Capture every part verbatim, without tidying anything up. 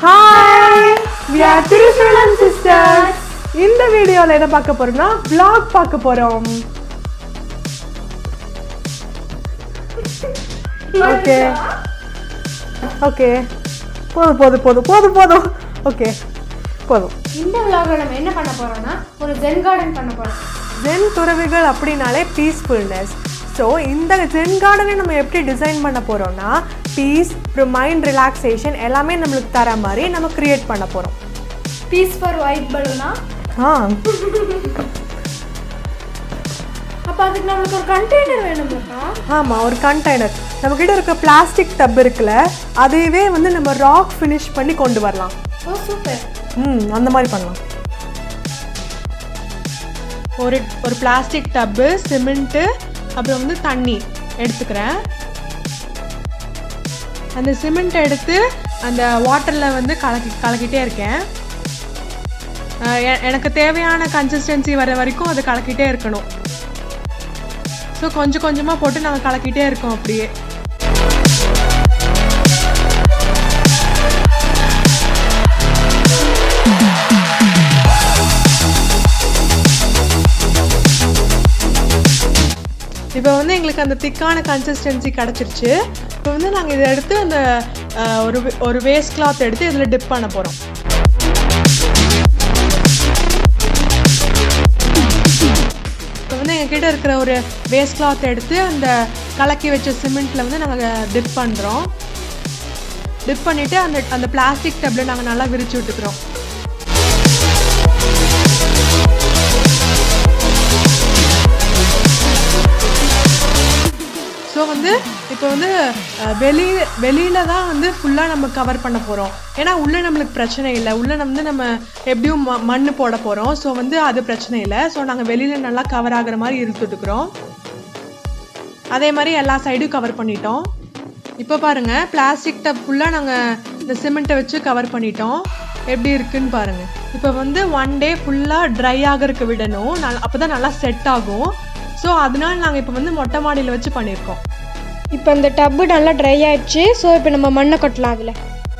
Hi! We are Thirishulam sisters. In the video, we will talk about a vlog. Okay. Okay. Podu, podu, podu, podu, podu. Okay. Podu. In the vlog, we will do a Zen garden. Zen Thuravigal appadinale peacefulness. So, in the Zen garden, we will design peace, mind relaxation, எல்லாமே நமக்கு தர மாதிரி நம்ம create பண்ண போறோம். Peace for white balloon. ஆ. அப்ப அதுக்கு நமக்கு ஒரு கண்டெய்னர் வேணும்ப்பா. ஆமா, ஒரு கண்டெய்னர். நம்ம கிட்ட இருக்க பிளாஸ்டிக் டப் இருக்குல, அதையே வந்து நம்ம ராக் finish பண்ணி கொண்டு வரலாம். Oh super. ம், அந்த மாதிரி பண்ணலாம். ஒரு ஒரு பிளாஸ்டிக் டப், சிமெண்ட், அப்புறம் வந்து தண்ணி எடுத்துக்கிறேன். அந்த சிமெண்ட் எடுத்து அந்த வாட்டரில் வந்து கலக்கி கலக்கிட்டே இருக்கேன். எனக்கு தேவையான கன்சிஸ்டன்சி வர வரைக்கும் அது கலக்கிட்டே இருக்கணும். ஸோ கொஞ்சம் கொஞ்சமாக போட்டு நாங்கள் கலக்கிட்டே இருக்கோம் அப்படியே. இப்போ வந்து எங்களுக்கு அந்த திக்கான கன்சிஸ்டன்சி கிடச்சிருச்சு. இப்போ வந்து நாங்கள் இதை எடுத்து அந்த ஒரு ஒரு வேஸ்ட் கிளாத் எடுத்து இதில் டிப் பண்ண போகிறோம். இப்போ வந்து எங்ககிட்ட இருக்கிற ஒரு வேஸ்ட் கிளாத் எடுத்து அந்த கலக்கி வச்ச சிமெண்ட்டில் வந்து நாங்கள் டிப் பண்ணுறோம். டிப் பண்ணிவிட்டு அந்த அந்த பிளாஸ்டிக் டப்பில் நாங்கள் நல்லா விரித்து விட்டுக்கிறோம். ஸோ வந்து இப்போ வந்து வெளி வெளியில் தான் வந்து ஃபுல்லாக நம்ம கவர் பண்ண போகிறோம். ஏன்னா உள்ளே நம்மளுக்கு பிரச்சனை இல்லை. உள்ளே வந்து நம்ம எப்படியும் ம மண் போட போகிறோம். ஸோ வந்து அது பிரச்சனை இல்லை. ஸோ நாங்கள் வெளியில் நல்லா கவர் ஆகிற மாதிரி இருந்துட்டுருக்குறோம். அதே மாதிரி எல்லா சைடும் கவர் பண்ணிட்டோம். இப்போ பாருங்கள், பிளாஸ்டிக் டப் ஃபுல்லாக நாங்கள் இந்த சிமெண்ட்டை வச்சு கவர் பண்ணிட்டோம். எப்படி இருக்குன்னு பாருங்கள். இப்போ வந்து ஒன் டே ஃபுல்லாக ட்ரை ஆகிறதுக்கு விடணும். நல் அப்போ தான் நல்லா செட் ஆகும். ஸோ அதனால நாங்கள் இப்போ வந்து மொட்டை மாடியில் வச்சு பண்ணியிருக்கோம். இப்போ இந்த டப்பு நல்லா ட்ரை ஆயிடுச்சு. ஸோ இப்போ நம்ம மண்ணை கொட்டலாம் அதில்.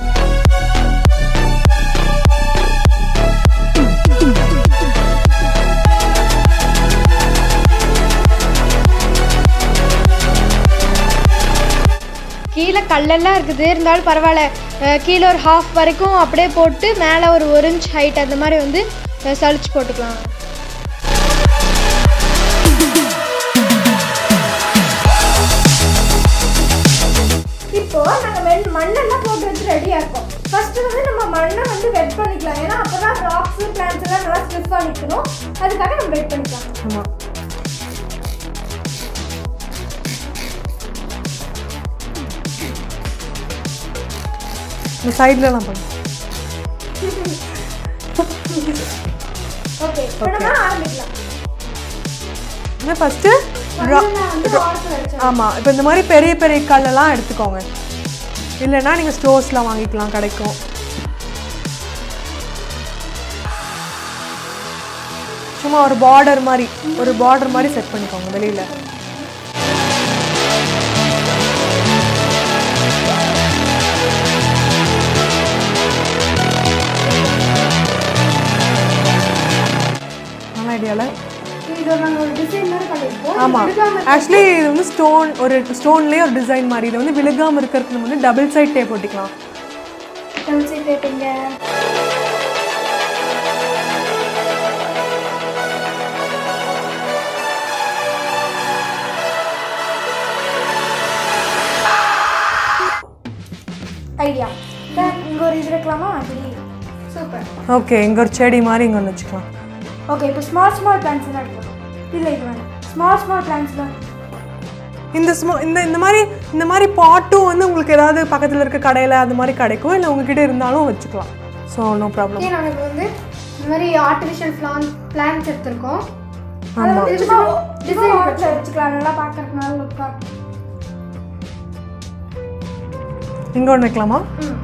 கீழே கல்லெல்லாம் இருக்குது, இருந்தாலும் பரவாயில்ல. கீழே ஒரு ஹாஃப் வரைக்கும் அப்படியே போட்டு மேலே ஒரு ஒரு இன்ச் ஹைட் அந்த மாதிரி வந்து சளிச்சு போட்டுக்கலாம். இப்போ நாங்கள் மண்ணெல்லாம் போட்டு வச்சு ரெடியாக இருக்கோம். ஃபர்ஸ்ட்டு வந்து நம்ம மண்ணை வந்து வெட் பண்ணிக்கலாம். ஏன்னா அப்போ தான் ராக்ஸு பிளான்ஸ் எல்லாம் நல்லா ஸ்டிஃபாக நிற்கணும். அதுக்காக நம்ம வெட் பண்ணிக்கலாம். ஆமாம். இந்த சைட்லலாம் பண்ணு. ஓகே, இப்போ நம்ம ஆரம்பிக்கலாம். என்ன ஃபஸ்ட்டு? ஆமாம், இப்போ இந்த மாதிரி பெரிய பெரிய கல்லெல்லாம் எடுத்துக்கோங்க. இல்லைன்னா நீங்கள் ஸ்டோர்ஸில் வாங்கிக்கலாம், கிடைக்கும். சும்மா ஒரு பார்டர் மாதிரி ஒரு பார்டர் மாதிரி செட் பண்ணிக்கோங்க வெளியில். நல்ல ஐடியாவில். ஆமாம், ஆக்சுவலி இது வந்து ஸ்டோன், ஒரு ஸ்டோன்லேயே ஒரு டிசைன் மாதிரி. இது வந்து விழுகாமல் இருக்கிறதுக்கு நம்ம வந்து டபுள் சைட் டேப் போட்டிக்கலாம். டபுள் சைட் டேப்பிங்க. ஐடியா. இங்கே ஒரு இது இருக்கலாமா? சூப்பர். ஓகே, இங்கே ஒரு செடி மாதிரி இங்கே ஒன்று வச்சுக்கலாம். ஓகே, இப்போ ஸ்மால் ஸ்மால் பிளான்ஸ் எல்லாம் எடுக்கலாம். இல்லை இது வேணும். ஸ்மால் ஸ்மால் பிளான்ஸ் தான். இந்த ஸ்மா இந்த இந்த மாதிரி இந்த மாதிரி பாட்டும் வந்து உங்களுக்கு ஏதாவது பக்கத்தில் இருக்க கடையில் அது மாதிரி கிடைக்கும். இல்லை உங்ககிட்ட இருந்தாலும் வச்சுக்கலாம். So no problem. ஓகே, நாங்கள் வந்து இந்த மாதிரி ஆர்டிஃபிஷியல் பிளான் பிளான்ஸ் எடுத்துருக்கோம். ஆமாம், டிசைன் வச்சுக்கலாம். நல்லா பார்க்கறதுக்கு நல்லா லுக்காக. இங்கே ஒன்று வைக்கலாமா? ம்.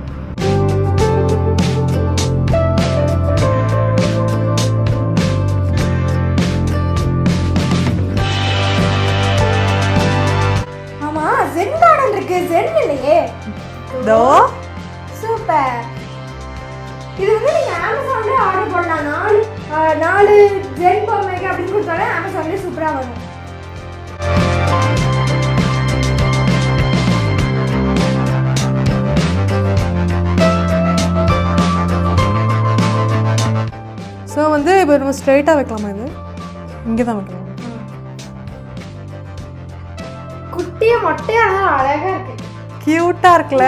Zen garden இருக்கு. Zen இல்லையே. தோ சூப்பர். இது வந்து நீங்க அமேசான்ல ஆர்டர் பண்ணலாம். நாலு நாலு ஜென் பொம்மைக்கு அப்படின்னு கொடுத்தாலே அமேசான்ல சூப்பரா வரும். ஸோ வந்து இப்போ நம்ம ஸ்ட்ரைட்டாக வைக்கலாமா? இது இங்கே தான் வைக்கலாம். குட்டிய மொட்டையாக அழகா இருக்கு, கியூட்டாக இருக்குல்ல?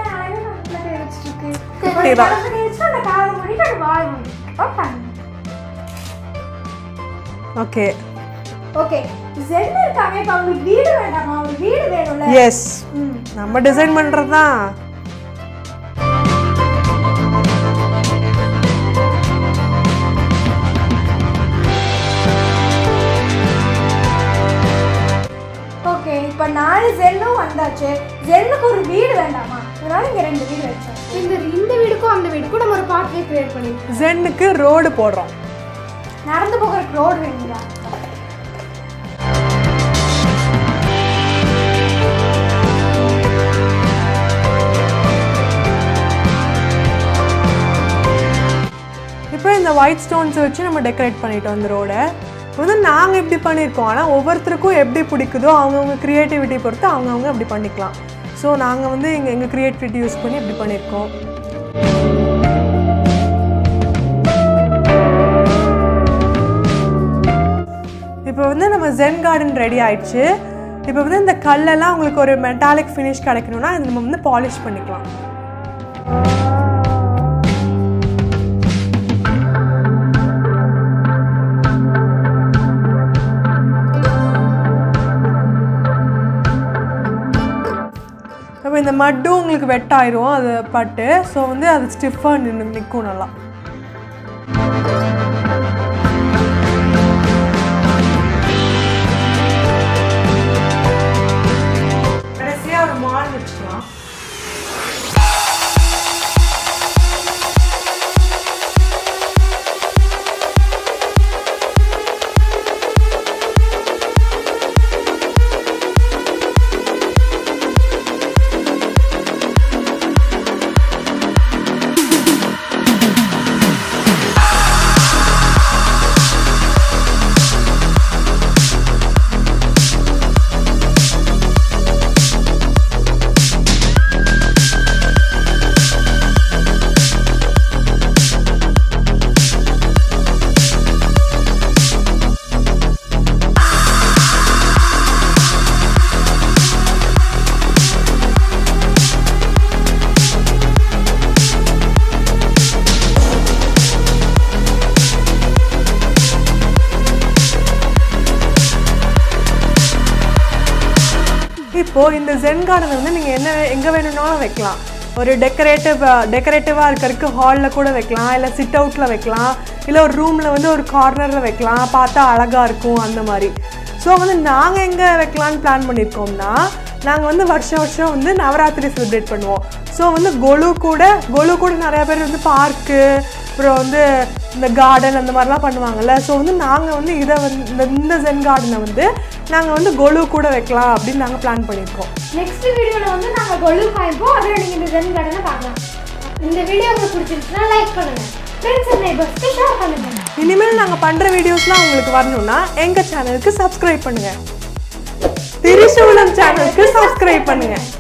Okay okay. ஜென் இருக்காங்க. இப்போ உங்களுக்கு வீடு வேண்டாமா? ஒரு வீடு வேணும்ல? எஸ், நம்ம டிசைன் பண்ணுறது தான். ஓகே, இப்போ நாலு ஜென்னும் வந்தாச்சு. ஜென்னுக்கு ஒரு வீடு வேண்டாமா? அதனால இங்கே ரெண்டு வீடு வச்சோம். இந்த இந்த வீடுக்கும் அந்த வீடுக்கும் நம்ம ஒரு பாத்வே கிரியேட் பண்ணிருக்கோம். ஜென்னுக்கு ரோடு போடுறோம். நடந்து போகிறதுக்கு ரோடு வேணுங்களா? இப்போ இந்த ஒயிட் ஸ்டோன்ஸை வச்சு நம்ம டெக்கரேட் பண்ணிட்டோம் இந்த ரோடை. வந்து நாங்கள் இப்படி பண்ணியிருக்கோம். ஆனால் ஒவ்வொருத்தருக்கும் எப்படி பிடிக்குதோ அவங்கவுங்க க்ரியேட்டிவிட்டி பொறுத்து அவங்கவுங்க அப்படி பண்ணிக்கலாம். ஸோ நாங்கள் வந்து எங்கள் எங்கள் க்ரியேட்டிவிட்டி யூஸ் பண்ணி இப்படி பண்ணியிருக்கோம். இப்போ வந்து நம்ம ஜென் கார்டன் ரெடி ஆயிடுச்சு. இப்போ வந்து இந்த கல்லெல்லாம் உங்களுக்கு ஒரு மெட்டாலிக் ஃபினிஷ் கிடைக்கணும்னா இது நம்ம வந்து பாலிஷ் பண்ணிக்கலாம். இப்போ இந்த மட்டும் உங்களுக்கு வெட்டாயிரும் அது பட்டு. ஸோ வந்து அது ஸ்டிஃபாக நின்று நிற்கும் நல்லா. கடைசியாக ஒரு மால் வச்சுக்கலாம். இப்போது இந்த ஜென் கார்டனை வந்து நீங்கள் என்ன எங்கே வேணும்னாலும் வைக்கலாம். ஒரு டெக்கரேட்டிவ் டெக்கரேட்டிவாக இருக்கிறதுக்கு ஹாலில் கூட வைக்கலாம், இல்லை சிட் அவுட்டில் வைக்கலாம், இல்லை ஒரு ரூமில் வந்து ஒரு கார்னரில் வைக்கலாம், பார்த்தா அழகாக இருக்கும் அந்த மாதிரி. ஸோ வந்து நாங்கள் எங்கே வைக்கலான்னு பிளான் பண்ணியிருக்கோம்னா, நாங்கள் வந்து வருஷம் வருஷம் வந்து நவராத்திரி செலிப்ரேட் பண்ணுவோம். ஸோ வந்து கொலு கூட கொலு கூட நிறையா பேர் வந்து பார்க்கு, அப்புறம் வந்து இந்த கார்டன் அந்த மாதிரிலாம் பண்ணுவாங்கள்ல. ஸோ வந்து நாங்கள் வந்து இதை வந்து இந்த இந்த ஜென் கார்டனை வந்து நாங்கள் வந்து கொலு கூட வைக்கலாம் அப்படின்னு நாங்கள் பிளான் பண்ணியிருக்கோம். நெக்ஸ்ட் வீடியோவில் வந்து நாங்கள் கொலு காய்ப்போம், அதில் நீங்கள் இந்த ஜென் கார்டனை பார்க்கலாம். இந்த வீடியோ உங்களுக்கு பிடிச்சிருச்சுன்னா லைக் பண்ணுங்கள், ஃப்ரெண்ட்ஸ் அண்ட் நெய்பர்ஸ்க்கு ஷேர் பண்ணுங்கள். இனிமேல் நாங்கள் பண்ணுற வீடியோஸ்லாம் உங்களுக்கு வரணும்னா எங்கள் சேனலுக்கு சப்ஸ்கிரைப் பண்ணுங்கள். திரிசூலம் சேனலுக்கு சப்ஸ்கிரைப் பண்ணுங்கள்.